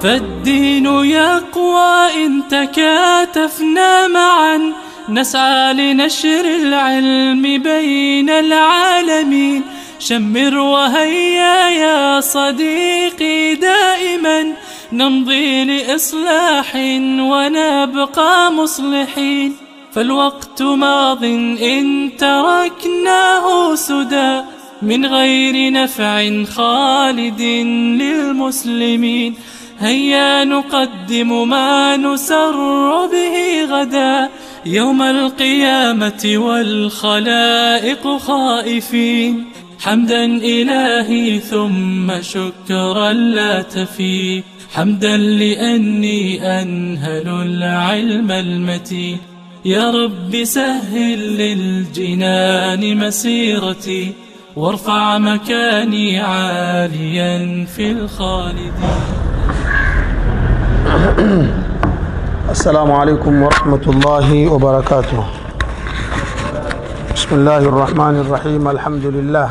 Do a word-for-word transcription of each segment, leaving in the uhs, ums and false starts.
فالدين يقوى إن تكاتفنا معا، نسعى لنشر العلم بين العالمين. شمر وهيا يا صديقي دائما، نمضي لإصلاح ونبقى مصلحين. فالوقت ماض إن تركناه سدى، من غير نفع خالد للمسلمين. هيا نقدم ما نسر به غدا، يوم القيامة والخلائق خائفين. حمدا إلهي ثم شكرا لا تفي، حمدا لأني أنهل العلم المتين. يا رب سهل للجنان مسيرتي، وارفع مكاني عاليا في الخالدين. السلام عليكم ورحمة الله وبركاته. بسم الله الرحمن الرحيم. الحمد لله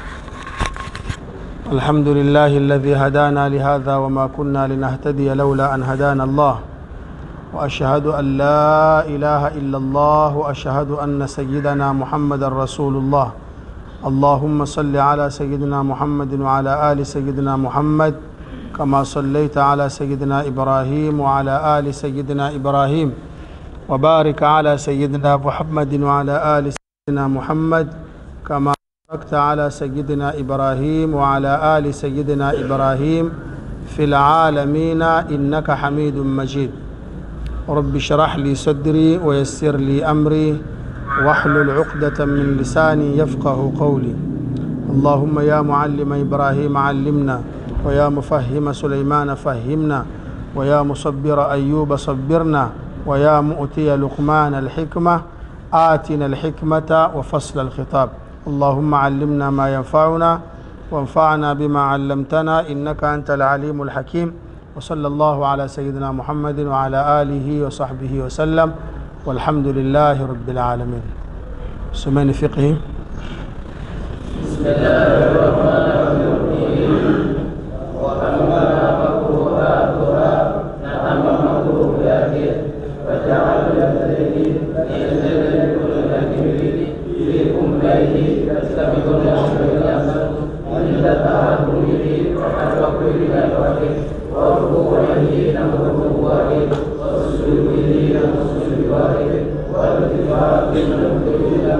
الحمد لله الذي هدانا لهذا وما كنا لنهتدي لولا أن هدانا الله، وأشهد أن لا إله إلا الله، وأشهد أن سيدنا محمد رسول الله. اللهم صل على سيدنا محمد وعلى آل سيدنا محمد كما صليت على سيدنا إبراهيم وعلى آل سيدنا إبراهيم، وبارك على سيدنا محمد وعلى آل سيدنا محمد كما باركت على سيدنا إبراهيم وعلى آل سيدنا إبراهيم في العالمين إنك حميد مجيد. رب اشرح لي صدري ويسر لي أمري واحلل عقدة من لساني يفقه قولي. اللهم يا معلم إبراهيم علمنا، ويا مفهم سليمان فهمنا، ويا مصبر أيوب صبرنا، ويا مؤتي لقمان الحكمة آتنا الحكمة وفصل الخطاب. اللهم علمنا ما ينفعنا وانفعنا بما علمتنا إنك أنت العليم الحكيم. وصلى الله على سيدنا محمد وعلى آله وصحبه وسلم، والحمد لله رب العالمين. سمعني فقه. بسم الله الرحمن الرحيم. وأما مكروهاتها نعم مكروهاته، وجعل الذين ينزل كل كبير فيكم بيه تستمد الأمر عند تعلمه وتوكله عليه وركوعه نمره وسجوده نمره والاتفاق نمره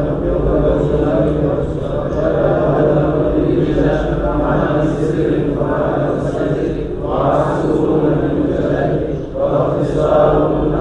على السر وعلى السر وعسول من الجلال واختصار من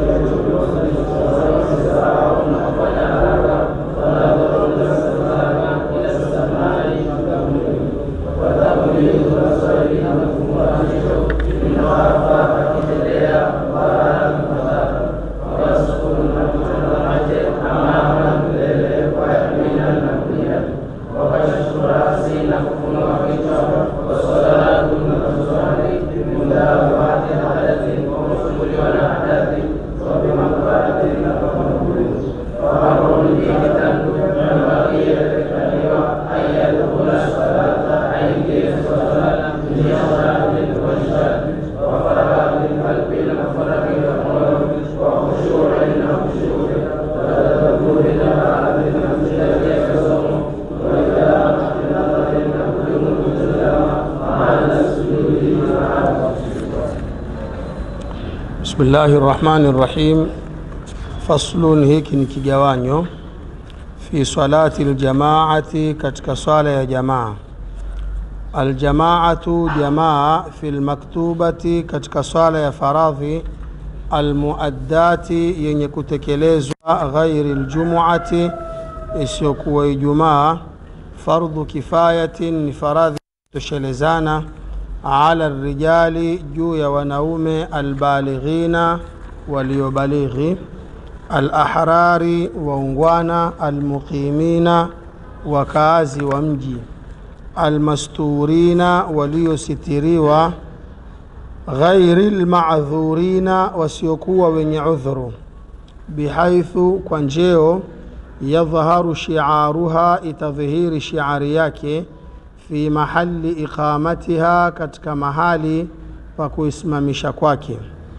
بسم الله الرحمن الرحيم. فصل هيك نكيجوانيو في صلاة الجماعة كتك صلاة جماعة. الجماعة جماعة في المكتوبة كتك صلاة فراضي المؤدات ينكتكليزوا غير الجمعة إسيكوي جماعة فرض كفاية فراضي تشلزانا على الرجال جويا ونوم البالغين وليبالغ الأحرار وانغوانا المقيمين وكازي ومجي المستورين وليستريوا غير المعذورين وسيكوا ونعذروا بحيث كونجيو يظهر شعارها إتظهير شعارياك في محل إقامتها كتك محالي pa kuisimamisha kwake.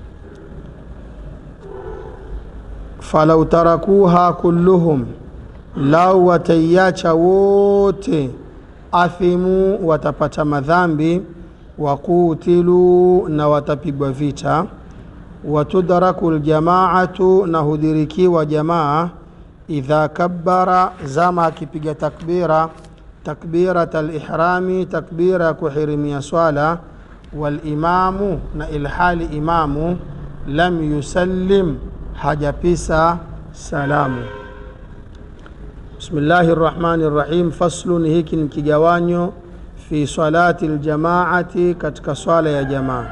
Falau tarakuha kulluhum, lau wataiacha wote, athimu, watapata madhambi, wakutilu, na watapigwa vita, watudraku aljamaatu, na hudirikiwa jamaa, idha kabbara, zama akipiga takbira, takbirat al-ihrami, takbira kuhirimia swala, wal-imamu, na ilhali imamu, lam yusallim, hajapisa salamu. Bismillahir Rahmanir Rahim. Faslun, hiki ni kigawanyo, fi salati aljamaati, katika swala ya jamaa.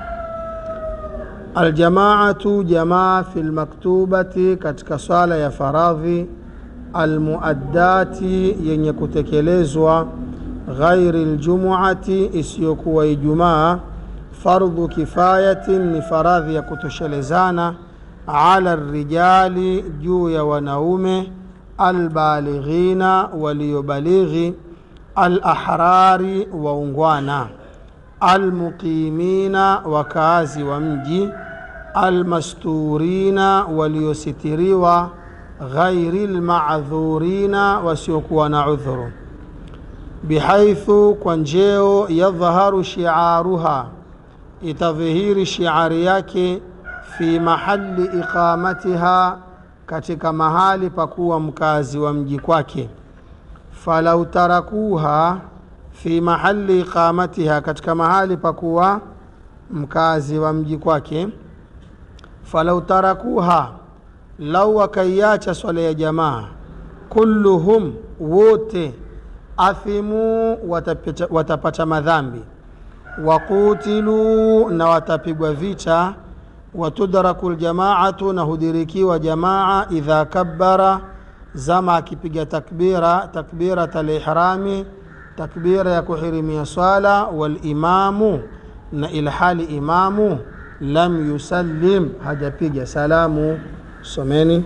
Aljamaatu, jamaa, fil maktubati, katika swala ya faradhi, almuaddati, yenye kutekelezwa, ghairi aljumuati, isiyokuwa ijumaa, fardhu kifayatin, ni faradhi ya kutoshelezana, ala rijali, juu ya wanaume, albalighina, waliobalighi, alahrari, waungwana, almuqimina, wakaazi wa mji, almasturina, waliositiriwa, ghairi alma'dhurina, wasiokuwa na udhuru, bihaithu, kwa njeo, yadhharu shi'aruha, itadhihiri shi'ari yake, fi mahali iqamatiha, katika mahali pakuwa mkazi wa mji kwake. Falau tarakuha, fi mahali iqamatiha, katika mahali pakuwa mkazi wa mji kwake. Falau tarakuha, lau wakaiacha swala ya jamaa, kulluhum, wote, athimu, watapata, watapata madhambi, wakutilu, na watapigwa vita, watudraku aljamaatu, na hudirikiwa jamaa, idha kabbara, zama akipiga takbira, takbirat al-ihrami, takbira ya kuhirimia swala, wal-imamu, na ilhali imamu, lam yusallim, hajapiga salamu. Someni.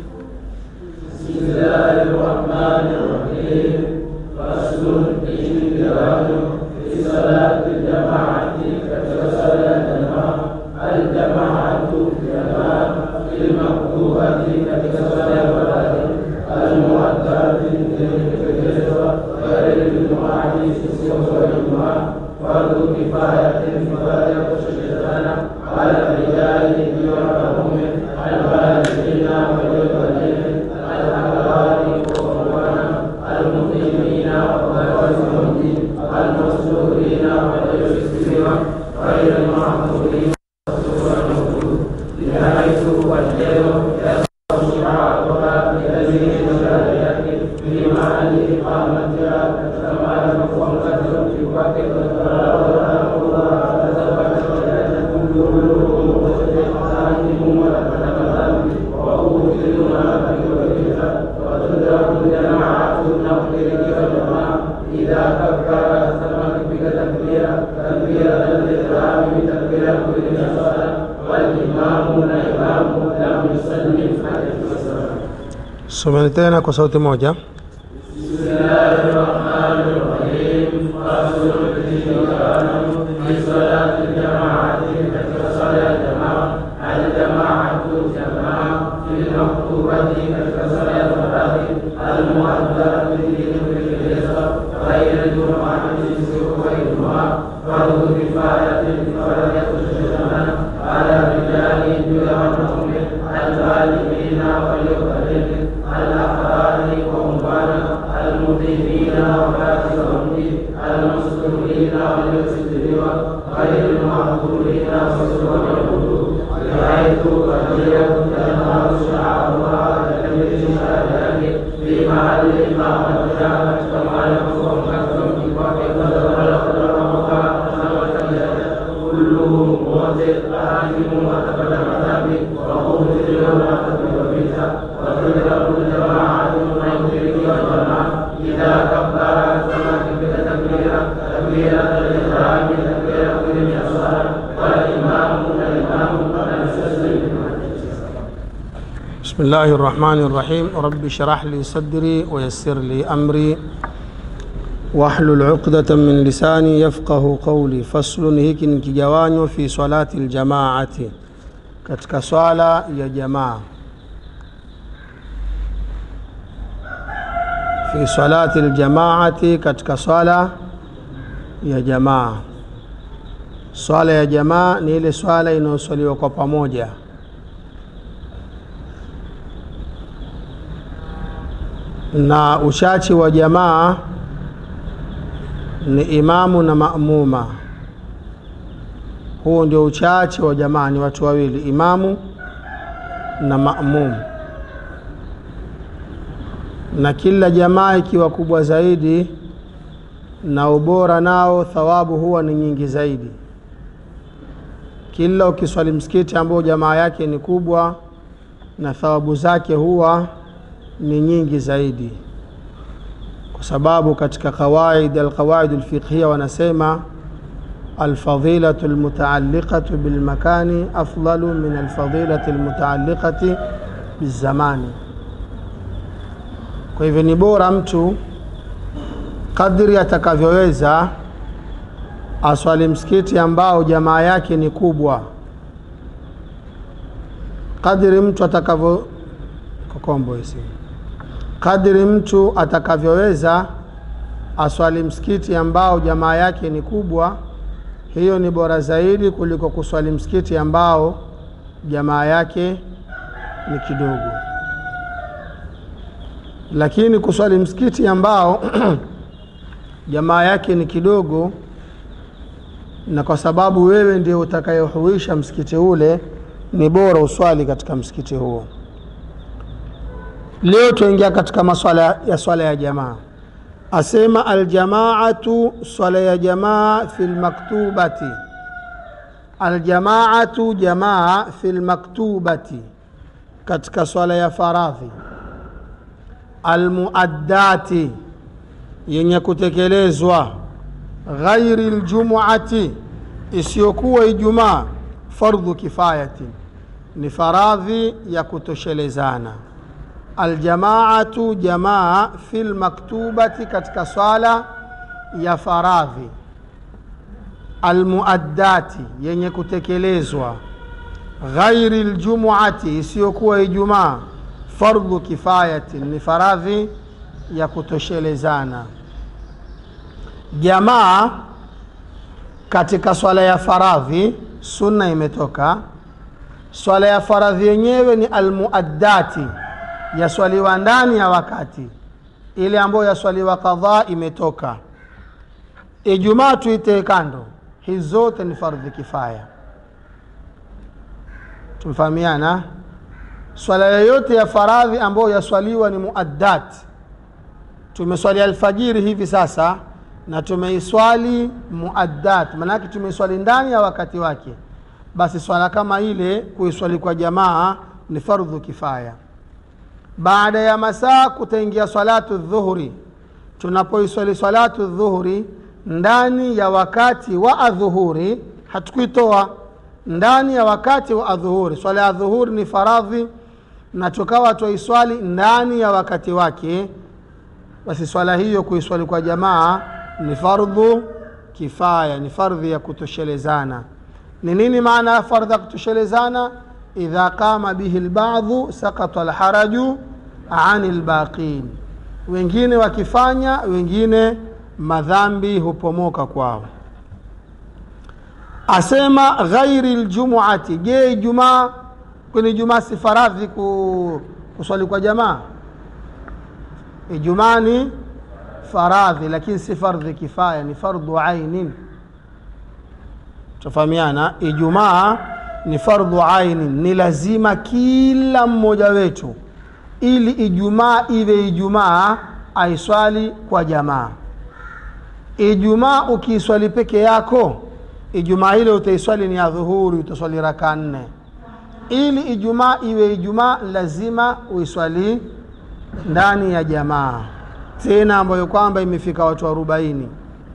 Bismillahirrahmanirrahim. Faslun, istighfar fi salati al-jamaati, katika sala ya jamaa. Al-jamaatu, jamaa, fil maktubati, katika sala ya faradhi, al-muaddati, kutekelezwa, ghairi al-jumuati, isiyokuwa ijumaa, fardhu kifayatin, faradhi ya kutoshelezana, ala rijali, juu ya wanaume, albalighina, waliobalighi, alahrari, waungwana, almuqimina, wakaazi wa mji, almasturina, waliositiriwa, ghairi al-ma'dhurina, Someni tena kwa sauti moja. Bismillahirrahmanirrahim. Faslun, istighfar fi salati al-jamaati, katika sala ya jamaa. Al-jamaatu, jamaa, fil maktubati, katika sala ya faradhi, al-muaddati, kutekelezwa, ghairi al-jumuati, isiyokuwa ijumaa, fardhu kifayatin, faradhi ya kutoshelezana, ala rijali, juu ya wanaume, albalighina, waliobalighi, alahrari, waungwana, almuqimina, wakaazi wa mji, almasturina, waliositiriwa, ghairi al-ma'dhurina, wasiokuwa na udhuru, bihaithu, kwa njia, yadhharu shi'aruha, yakadhihiri shi'ari yake, fi mahali iqamatiha, katika mahali pakuwa mkazi wa mji kwake, wala tarakuha, na wataiacha, kulluhum, wote, athimu, watapata madhambi, wakutilu, na watapigwa vita, watudraku aljamaatu, na hudirikiwa jamaa, idha kabbara, zama akipiga takbira, takbira al-ihrami, takbira ya kuhirimia swala, wal-imamu, na imamu, lam yusallim. Bismillahirrahmanirrahim. Rabbi shrah li sadri wa yassir li amri wahlul uqdatan min lisani yafqahu qawli. Faslun, hiki ni kigawanyo fi salati aljamaati, katika swala ya jamaa. Fi salati aljamaati, katika swala ya jamaa. Swala ya jamaa ni ile swala inayoswaliwa kwa pamoja. Na uchache wa jamaa ni imamu na maamuma. Huo ndio uchache wa jamaa, ni watu wawili, imamu na maamum. Na kila jamaa ikiwa kubwa zaidi na ubora nao thawabu huwa ni nyingi zaidi. Kila ukiswali msikiti ambao jamaa yake ni kubwa na thawabu zake huwa ni nyingi zaidi, kwa sababu katika qawaid alqawaid alfiqhiyya wanasema alfadilatu almutaalliqatu bilmakani afdalu min alfadilati almutaalliqati bizamani. Kwa hivyo ni bora mtu kadri atakavyoweza aswali msikiti ambao jamaa yake ni kubwa. Kadri mtu atakavyo kokombo hizi kadri mtu atakavyoweza aswali msikiti ambao jamaa yake ni kubwa, hiyo ni bora zaidi kuliko kuswali msikiti ambao jamaa yake ni kidogo. Lakini kuswali msikiti ambao jamaa yake ni kidogo, na kwa sababu wewe ndio utakayehuisha msikiti ule, ni bora uswali katika msikiti huo. Leo tuingia katika maswala ya swala ya jamaa. Asema aljamaatu, swala ya jamaa fil maktubati. Aljamaatu, jamaa fil maktubati, katika swala ya faradhi. Almuaddati, yenye kutekelezwa. Ghairi aljumuati, isiyokuwa Ijumaa. Fardhu kifayati, ni faradhi ya kutoshelezana. Aljamaatu, jamaa fil maktubati, katika swala ya faradhi. Almuaddati, yenye kutekelezwa. Ghairi aljumuati, isiyokuwa Ijumaa. Fardhu kifayati, ni faradhi ya kutoshelezana. Jamaa katika swala ya faradhi, sunna imetoka. Swala ya faradhi yenyewe ni almuaddati, yaswaliwa ndani ya wakati. Ile ambayo yaswaliwa kadhaa imetoka. Ijumaa tuite kando, hizo zote ni fardhi kifaya. Tumefahamiana? Swala yoyote ya faradhi ambayo yaswaliwa ni muaddat. Tumeswali alfajiri hivi sasa na tumeiswali muaddat, maana tumeiswali ndani ya wakati wake, basi swala kama ile kuiswali kwa jamaa ni fardhu kifaya. Baada ya masaa kutaingia salatu dhuhuri. Tunapoiswali salatu dhuhuri ndani ya wakati wa adhuhuri, hatukuitoa ndani ya wakati wa adhuhuri. Swala ya adhuhuri ni faradhi na tukawa tuiswali ndani ya wakati wake, basi swala hiyo kuiswali kwa jamaa ni fardhu kifaya, ni fardhi ya kutoshelezana. Ni nini maana ya fardhi ya kutoshelezana? Idha qama bihi alba'dhu saqata alharaju ani albaqin, wengine wakifanya, wengine madhambi hupomoka kwao. Asema ghairi aljumuati, je, Ijumaa? Kwani Ijumaa si faradhi kuswali kwa jamaa? Ijumaa ni faradhi lakini si fardhi kifaya, ni fardhu ainin. Tufahamiana? Ijumaa ni fardhu ainin, ni lazima kila mmoja wetu ili Ijumaa iwe Ijumaa aiswali kwa jamaa. Ijumaa ukiswali peke yako, Ijumaa ile utaiswali ni adhuhuri, utaswali raka nne. Ili Ijumaa iwe Ijumaa lazima uiswali ndani ya jamaa, tena ambayo kwamba imefika watu arobaini.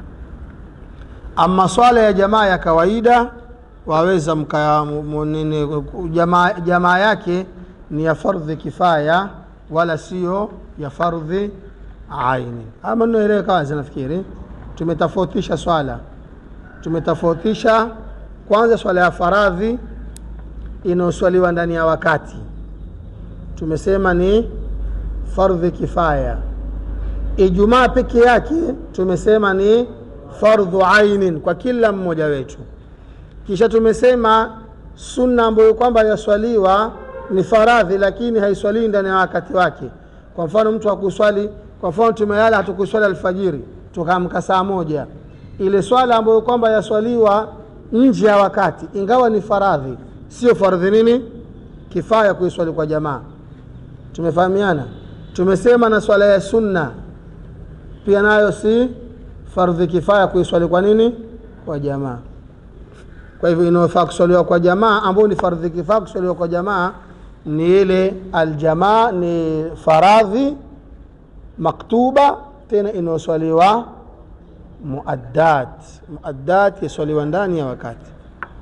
Ama swala ya jamaa ya kawaida waweza mka jamaa, jamaa yake ni ya fardhi kifaya wala sio ya fardhi ainin. Ama naeleweka wazi nafikiri. Tumetofautisha swala. Tumetofautisha kwanza swala ya faradhi inayoswaliwa ndani ya wakati. Tumesema ni fardhi kifaya. Ijumaa peke yake tumesema ni fardhu ainin kwa kila mmoja wetu. Kisha tumesema sunna ambayo kwamba yaswaliwa ni faradhi lakini haiswaliwi ndani ya wakati wake. Kwa mfano mtu akuswali, kwa mfano tumelala hatukuswali alfajiri, tukaamka saa moja. Ile swala ambayo kwamba yaswaliwa nje ya wakati ingawa ni faradhi, sio fardhi nini? Kifaya kuiswali kwa jamaa. Tumefahamiana? Tumesema na swala ya sunna pia nayo si fardhi kifaya kuiswali kwa nini? Kwa jamaa. Kwa hivyo inafaa kuswaliwa kwa jamaa, ambayo ni fardhi kifaya kuswaliwa kwa jamaa ni ile aljamaa, ni faradhi maktuba, tena inaswaliwa muaddat. Muaddat yaswaliwa ndani ya wakati.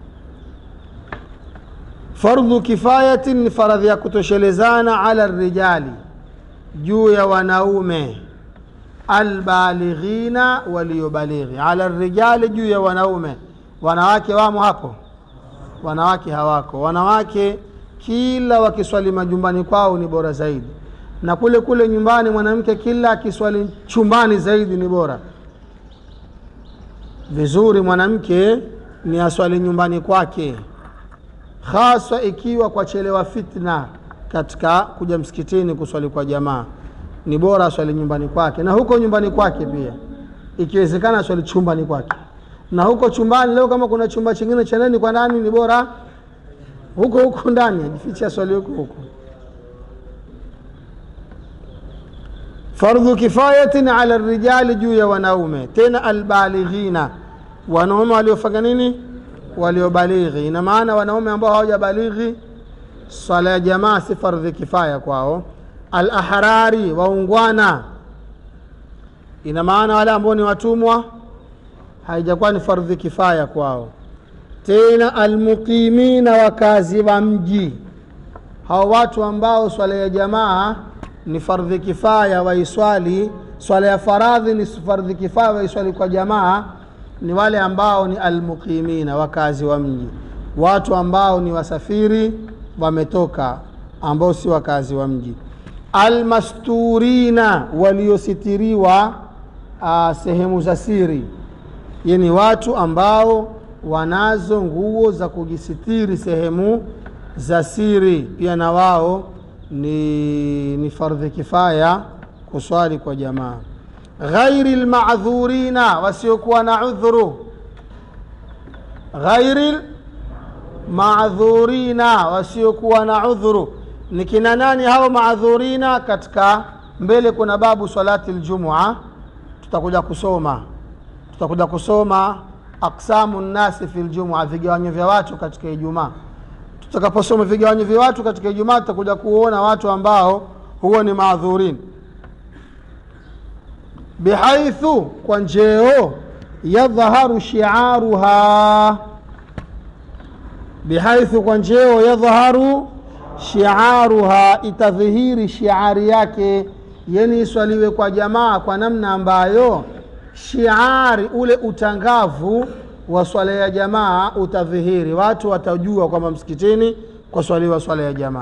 Fardhu kifayatin ni faradhi ya kutoshelezana ala rijali, juu ya wanaume, albalighina waliobalighi. Ala rijali, juu ya wanaume. Wanawake wamo hapo? Wanawake hawako. Wanawake kila wakiswali majumbani kwao ni bora zaidi, na kule kule nyumbani mwanamke kila akiswali chumbani zaidi ni bora. Vizuri mwanamke ni aswali nyumbani kwake, hasa ikiwa kwa chelewa fitna katika kuja msikitini kuswali kwa jamaa. Ni bora aswali nyumbani kwake, na huko nyumbani kwake pia ikiwezekana aswali chumbani kwake. Na huko chumbani leo kama kuna chumba kingine cha ndani kwa ndani ni bora huko huko ndani, ajifiche aswali huko huko. Fardhu kifayatin ala rijali, juu ya wanaume, tena albalighina, wanaume waliofanya nini? Waliobalighi. Ina maana wanaume ambao hawajabalighi swala ya jamaa si fardhi kifaya kwao. Al-ahrari, waungwana, ina maana wale ambao ni watumwa haijakuwa ni fardhi kifaya kwao. Tena almuqimina, wakazi wa mji, hao watu ambao swala ya jamaa ni fardhi kifaya waiswali, swala ya faradhi ni fardhi kifaya waiswali kwa jamaa, ni wale ambao ni almuqimina, wakazi wa mji, watu ambao ni wasafiri wametoka, ambao si wakazi wa mji. Almasturina, waliositiriwa uh, sehemu za siri, yani watu ambao wanazo nguo za kujisitiri sehemu za siri, pia na wao ni, ni fardhi kifaya kuswali kwa jamaa. Ghairi alma'dhurina, wasiokuwa na udhuru. Ghairi alma'dhurina, wasiokuwa na udhuru. Ni kina nani hao ma'dhurina? Katika mbele kuna babu salati aljumua, tutakuja kusoma tutakuja kusoma aqsamu nasi fi aljumua, vigawanyo vya watu katika Ijumaa. Tutakaposoma vigawanyo vya watu katika Ijumaa tutakuja kuona watu ambao huwa ni maadhurin. Bihaithu, kwa njeo, yadhaharu shi'aruha, bihaithu, kwa njeo, yadhaharu shi'aruha, itadhihiri shi'ari yake, yani iswaliwe kwa jamaa kwa namna ambayo shi'ari, ule utangavu wa swala ya jamaa utadhihiri, watu watajua kwamba msikitini kwa swaliwa swala ya jamaa.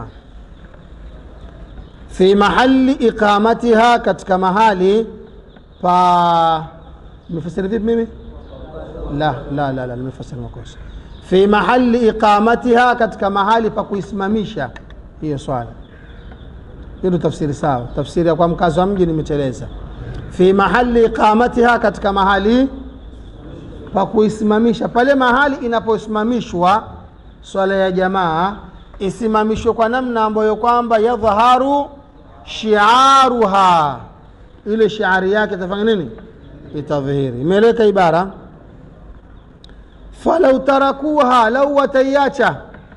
Fi mahali iqamatiha, katika mahali pa, nimefasiri vipi mimi? La la la la, nimefasiri makosa. Fi mahali iqamatiha, katika mahali pa kuisimamisha hiyo swala. Hiyo tafsiri sawa. Tafsiri ya kwa mkazo wa mji nimeteleza. Fi mahali iqamatiha, katika mahali pa kuisimamisha. Pale mahali inaposimamishwa swala ya jamaa isimamishwe kwa namna ambayo kwamba yadhaharu shi'aruha, ile shi'ari yake itafanya nini? Itadhihiri. Imeleka ibara falau tarakuha, lau watayacha,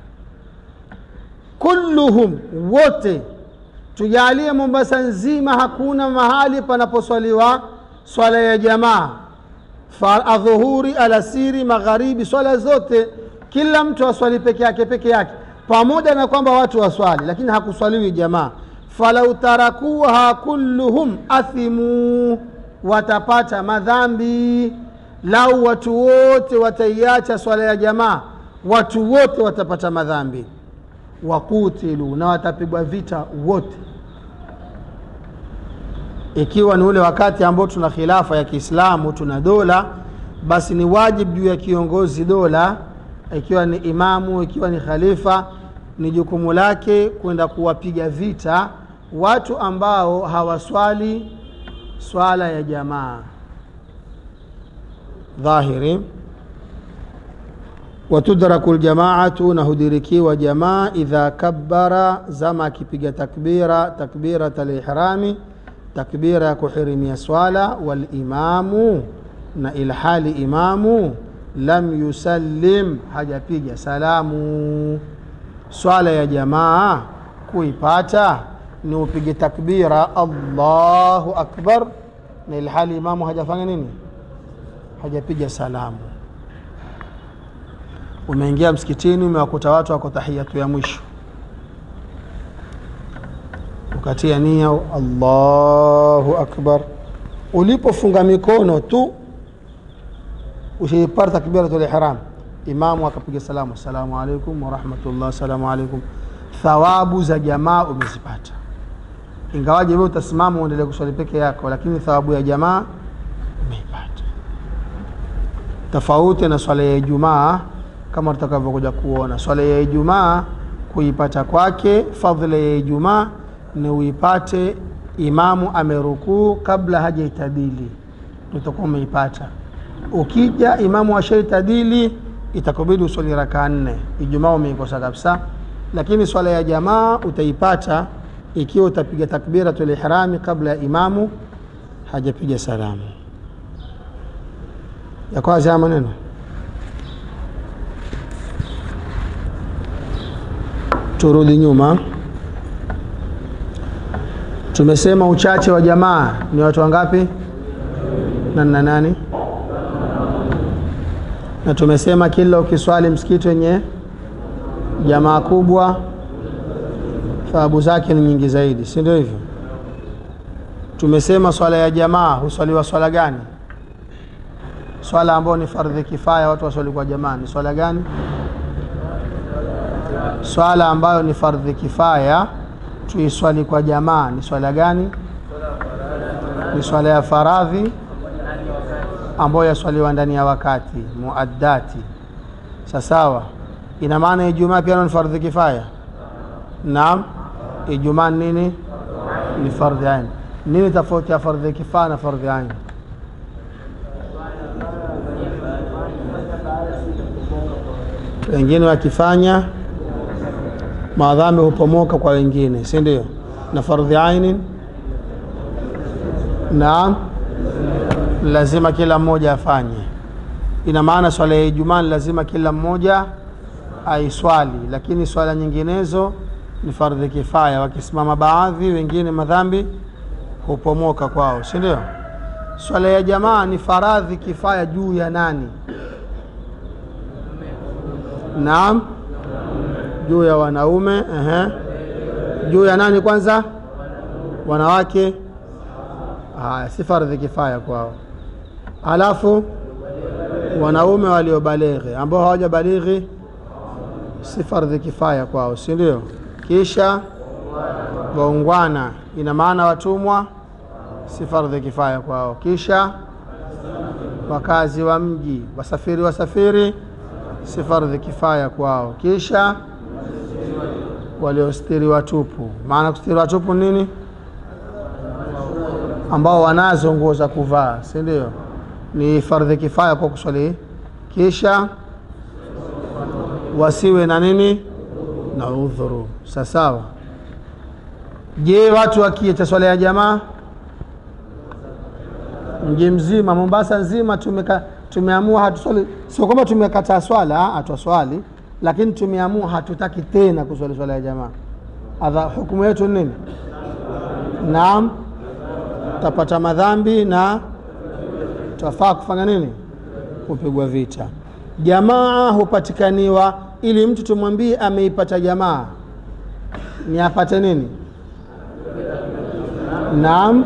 kulluhum, wote, tujalie Mombasa nzima hakuna mahali panaposwaliwa swala ya jamaa, adhuhuri, alasiri, magharibi, swala zote kila mtu aswali peke yake peke yake, pamoja na kwamba watu waswali lakini hakuswaliwi jamaa. falau tarakuha kulluhum athimu, watapata madhambi. Lau watu wote wataiacha swala ya jamaa, watu wote watapata madhambi. Wakutilu, na watapigwa vita wote. Ikiwa ni ule wakati ambao tuna khilafa ya Kiislamu, tuna dola, basi ni wajibu juu ya kiongozi dola, ikiwa ni imamu, ikiwa ni khalifa, ni jukumu lake kwenda kuwapiga vita watu ambao hawaswali swala ya jamaa. Dhahiri. Watudraku aljamaatu, na hudirikiwa jamaa idha kabbara, zama akipiga takbira, takbirat al-ihrami, takbira ya kuhirimia swala, wal imamu, na ilhali imamu lam yusallim, hajapiga salamu. Swala ya jamaa kuipata ni upige takbira Allahu akbar, na ilhali imamu hajafanya nini? Hajapiga salamu. Umeingia msikitini, umewakuta watu wako tahiyatu ya mwisho, ukatia nia Allahu akbar. Ulipofunga mikono tu ushaipata takbiratul ihram, imamu akapiga salamu, assalamu alaykum wa rahmatullah, assalamu alaykum. Thawabu za jamaa umezipata, ingawaje wewe utasimama uendelee kuswali peke yako, lakini thawabu ya jamaa umeipata. Tofauti na swala ya Ijumaa, kama tutakavyokuja kuona. Swala ya Ijumaa kuipata kwake, fadhila ya Ijumaa ni uipate imamu amerukuu kabla hajaitadili, utakuwa umeipata. Ukija imamu ashaitadili, itakubidi uswali raka nne, Ijumaa umeikosa kabisa. Lakini swala ya jamaa utaipata ikiwa utapiga takbiratul ihrami kabla ya imamu hajapiga salamu. Ya kwanza maneno. Turudi nyuma. Tumesema uchache wa jamaa ni watu wangapi? Na na nani? Na tumesema kila ukiswali msikiti wenye jamaa kubwa thawabu zake ni nyingi zaidi, si ndio hivyo? Tumesema swala ya jamaa huswaliwa swala gani? Swala ambayo ni fardhi kifaya, watu waswali kwa jamaa, ni swala gani? Swala ambayo ni fardhi kifaya tuiswali kwa jamaa ni swala gani? Ni swala ya faradhi ambayo yaswaliwa ndani ya wakati, muaddati. Sawa. Ina maana Ijumaa pia ni fardhi kifaya? Naam. Ijumaa nini? Ni fardhi ain. Nini tofauti ya fardhi kifaya na fardhi ain? Wengine wakifanya madhambi hupomoka kwa wengine, si ndio? Na fardhi ain, naam, lazima kila mmoja afanye. Ina maana swala ya Ijumaa lazima kila mmoja aiswali, lakini swala nyinginezo ni fardhi kifaya. Wakisimama baadhi, wengine madhambi hupomoka kwao, si ndio? Swala ya jamaa ni faradhi kifaya juu ya nani? Naam, juu ya wanaume. Ehe. Juu ya nani kwanza? Wanawake. Haya, si fardhi kifaya kwao. Alafu wanaume waliobalighi, ambao hawajabalighi si fardhi kifaya kwao, si ndio? Kisha waungwana, ina maana watumwa, si fardhi kifaya kwao. Kisha wakazi wa mji, wasafiri wasafiri, si fardhi kifaya kwao. Kisha waliostiri watupu. Maana kustiri watupu nini? Ambao wanazo nguo za kuvaa, si ndio? Ni fardhi kifaya kwa kuswali. Kisha wasiwe na nini? Na udhuru. Sawa. Je, watu wakiacha swala ya jamaa, mji mzima, Mombasa nzima tumeka tumeamua hatuswali, sio kwamba tumekataa swala, hatuswali, lakini tumeamua hatutaki tena kuswali swala ya jamaa. Adha hukumu yetu nini? Naam, tapata madhambi na tafaa kufanya nini? Kupigwa vita. Jamaa hupatikaniwa ili mtu tumwambie ameipata jamaa, ni apate nini? Naam,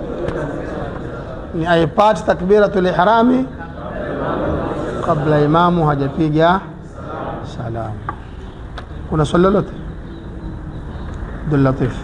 ni aipate takbiratul ihrami kabla imamu hajapiga salamu. Kuna swali lolote? Abdul Latif.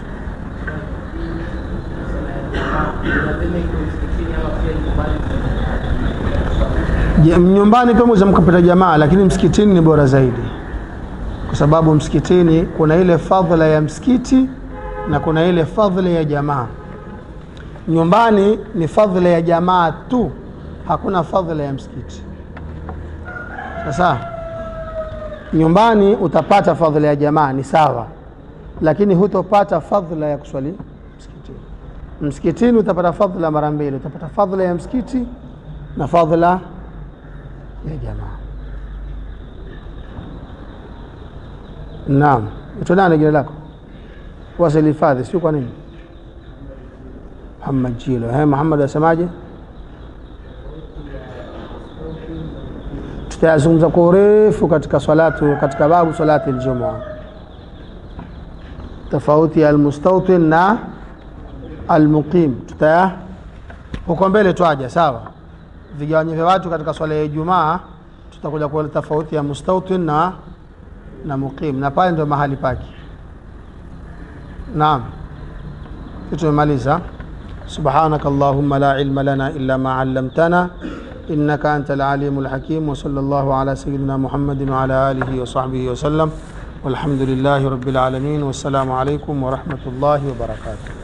Nyumbani pia mweza mkapata jamaa, lakini msikitini ni bora zaidi, kwa sababu msikitini kuna ile fadhila ya msikiti na kuna ile fadhila ya jamaa. Nyumbani ni fadhila ya jamaa tu, hakuna fadhila ya msikiti. Sasa nyumbani utapata fadhila ya jamaa, ni sawa, lakini hutopata fadhila ya kuswali msikitini. Msikitini utapata fadhila mara mbili, utapata fadhila ya msikiti na fadhila ya jamaa. Naam, utonane jina lako wasili fadhi, sio kwa nini? Muhammad Jilo. Hai Muhammad asemaje? Tutazungumza kwa urefu katika salatu, katika babu salati aljumaa, tofauti ya almustawtin na almuqim. Tutaya huko mbele twaja, sawa? Vigawanyo vya watu katika swala ya Ijumaa tutakuja kwa tofauti ya mustawtin na na muqim, na pale ndio mahali pake. Naam, tumemaliza. سبحانك اللهم لا علم لنا إلا ما علمتنا إنك أنت العليم الحكيم. وصلى الله على سيدنا محمد وعلى آله وصحبه وسلم، والحمد لله رب العالمين، والسلام عليكم ورحمة الله وبركاته.